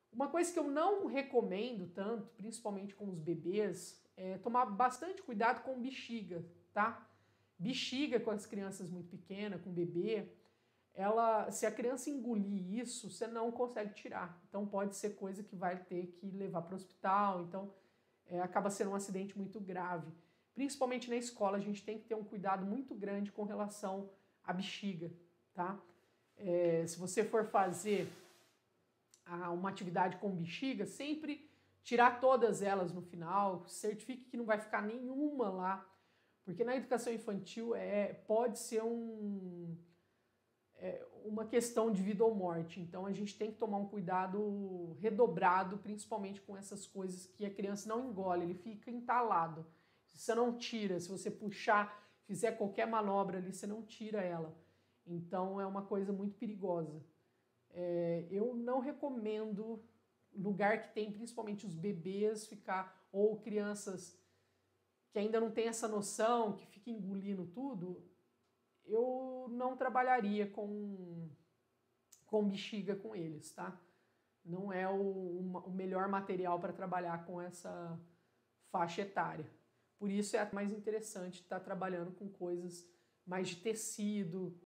Uma coisa que eu não recomendo tanto, principalmente com os bebês, é tomar bastante cuidado com bexiga, tá? Bexiga com as crianças muito pequenas, com bebê, se a criança engolir isso, você não consegue tirar. Então pode ser coisa que vai ter que levar para o hospital, então acaba sendo um acidente muito grave. Principalmente na escola, a gente tem que ter um cuidado muito grande com relação à bexiga, tá? Se você for fazer uma atividade com bexiga, sempre tirar todas elas no final, certifique que não vai ficar nenhuma lá, porque na educação infantil pode ser uma questão de vida ou morte, então a gente tem que tomar um cuidado redobrado, principalmente com essas coisas que a criança não engole, ele fica entalado. Se você não tira, se você puxar, fizer qualquer manobra ali, você não tira ela. Então é uma coisa muito perigosa. Eu não recomendo lugar que tem principalmente os bebês ficar, ou crianças que ainda não têm essa noção, que fica engolindo tudo, eu não trabalharia com bexiga com eles, tá? Não é o melhor material para trabalhar com essa faixa etária. Por isso é mais interessante estar trabalhando com coisas mais de tecido,